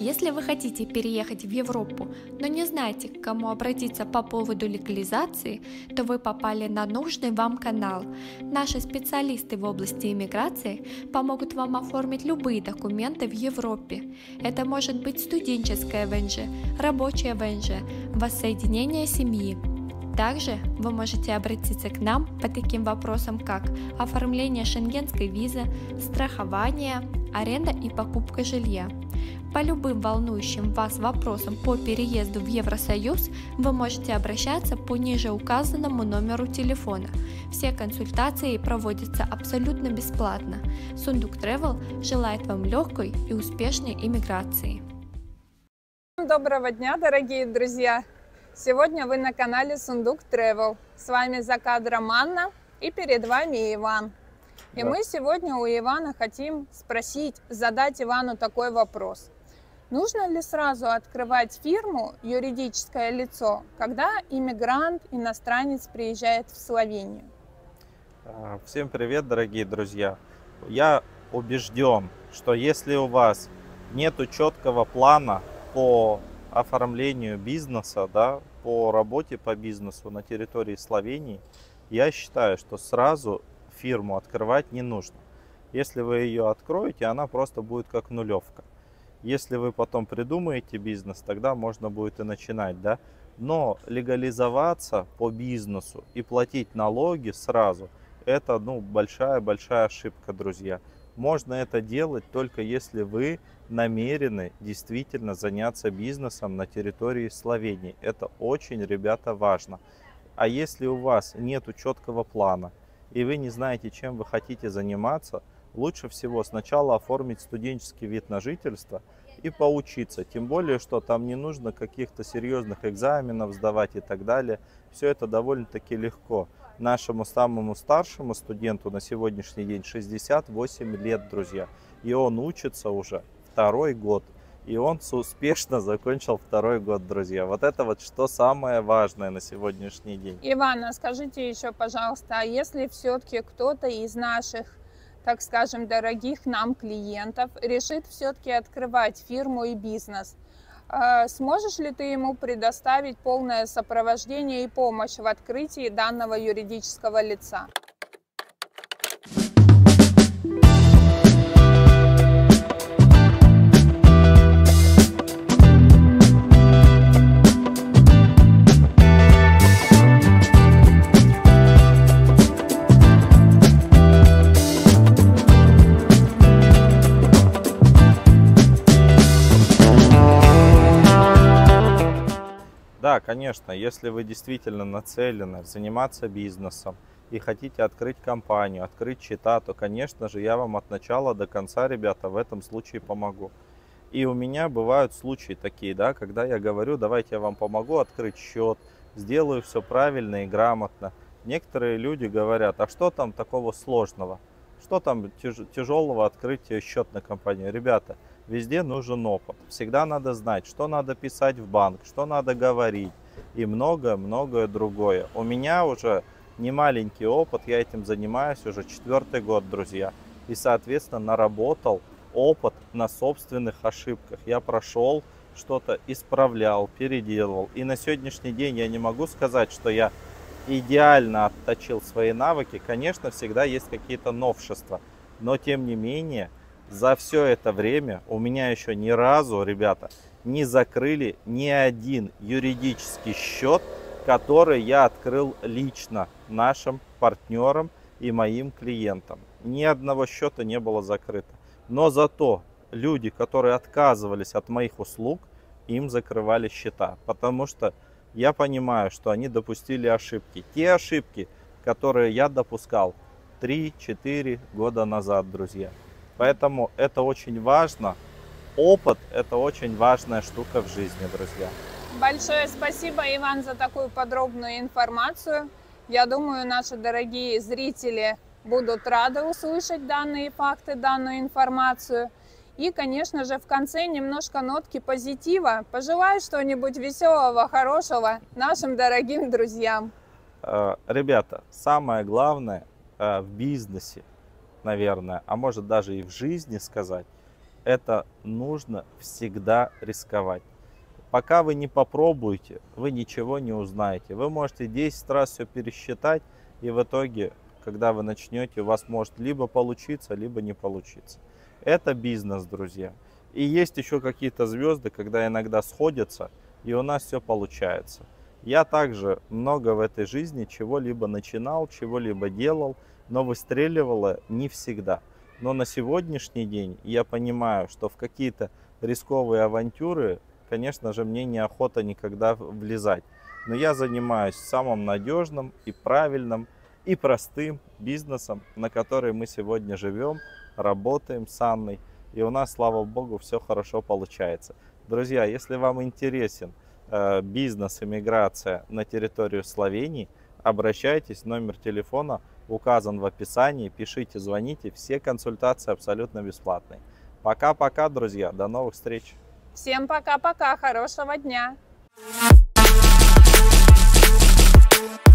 Если вы хотите переехать в Европу, но не знаете, к кому обратиться по поводу легализации, то вы попали на нужный вам канал. Наши специалисты в области иммиграции помогут вам оформить любые документы в Европе. Это может быть студенческое ВНЖ, рабочее ВНЖ, воссоединение семьи. Также вы можете обратиться к нам по таким вопросам, как оформление шенгенской визы, страхование, аренда и покупка жилья. По любым волнующим вас вопросам по переезду в Евросоюз вы можете обращаться по ниже указанному номеру телефона. Все консультации проводятся абсолютно бесплатно. Сундук Travel желает вам легкой и успешной иммиграции. Доброго дня, дорогие друзья! Сегодня вы на канале Сундук Travel. С вами за кадром Анна и перед вами Иван. И мы сегодня у Ивана хотим задать Ивану такой вопрос. Нужно ли сразу открывать фирму, юридическое лицо, когда иммигрант, иностранец приезжает в Словению? Всем привет, дорогие друзья! Я убежден, что если у вас нет четкого плана по оформлению бизнеса, по работе по бизнесу на территории Словении, я считаю, что сразу фирму открывать не нужно. Если вы ее откроете, она просто будет как нулевка. Если вы потом придумаете бизнес, тогда можно будет и начинать, Но легализоваться по бизнесу и платить налоги сразу, это большая ошибка, друзья. Можно это делать только если вы намерены действительно заняться бизнесом на территории Словении. Это очень, ребята, важно. А если у вас нет четкого плана и вы не знаете, чем вы хотите заниматься, лучше всего сначала оформить студенческий вид на жительство и поучиться. Тем более, что там не нужно каких-то серьезных экзаменов сдавать и так далее. Все это довольно-таки легко. Нашему самому старшему студенту на сегодняшний день 68 лет, друзья. И он учится уже второй год. И он успешно закончил второй год, друзья. Вот это что самое важное на сегодняшний день. Иван, скажите еще, пожалуйста, а если все-таки кто-то из наших, так скажем, дорогих нам клиентов решит все-таки открывать фирму и бизнес, сможешь ли ты ему предоставить полное сопровождение и помощь в открытии данного юридического лица? Да, конечно, если вы действительно нацелены заниматься бизнесом и хотите открыть компанию, открыть счета, то, конечно же, я вам от начала до конца, ребята, в этом случае помогу. И у меня бывают случаи такие, когда я говорю, давайте я вам помогу открыть счет, сделаю все правильно и грамотно. Некоторые люди говорят, а что там такого сложного? Что там тяжелого открыть счет на компанию? Ребята, везде нужен опыт. Всегда надо знать, что надо писать в банк, что надо говорить и многое другое. У меня уже не маленький опыт, я этим занимаюсь уже 4-й год, друзья. И, соответственно, наработал опыт на собственных ошибках. Я прошел, что-то исправлял, переделывал. И на сегодняшний день я не могу сказать, что я идеально отточил свои навыки. Конечно, всегда есть какие-то новшества. Но, тем не менее, за все это время у меня еще ни разу, ребята, не закрыли ни один юридический счет, который я открыл лично нашим партнерам и моим клиентам. Ни одного счета не было закрыто. Но зато люди, которые отказывались от моих услуг, им закрывали счета. Потому что я понимаю, что они допустили ошибки. Те ошибки, которые я допускал 3-4 года назад, друзья. Поэтому это очень важно. Опыт – это очень важная штука в жизни, друзья. Большое спасибо, Иван, за такую подробную информацию. Я думаю, наши дорогие зрители будут рады услышать данные факты, данную информацию. И, конечно же, в конце немножко нотки позитива. Пожелаю что-нибудь веселого, хорошего нашим дорогим друзьям. Ребята, самое главное в бизнесе, наверное, а может даже и в жизни сказать, это нужно всегда рисковать. Пока вы не попробуете, вы ничего не узнаете. Вы можете 10 раз все пересчитать, и в итоге, когда вы начнете, у вас может либо получиться, либо не получиться. Это бизнес, друзья. И есть еще какие-то звезды, когда иногда сходятся, и у нас все получается. Я также много в этой жизни чего-либо начинал, чего-либо делал, но выстреливало не всегда. Но на сегодняшний день я понимаю, что в какие-то рисковые авантюры, конечно же, мне неохота никогда влезать. Но я занимаюсь самым надежным и правильным и простым бизнесом, на который мы сегодня живем, работаем с Анной. И у нас, слава богу, все хорошо получается. Друзья, если вам интересен бизнес, иммиграция на территорию Словении, обращайтесь, номер телефона указан в описании, пишите, звоните, все консультации абсолютно бесплатные. Пока-пока, друзья, до новых встреч! Всем пока-пока, хорошего дня!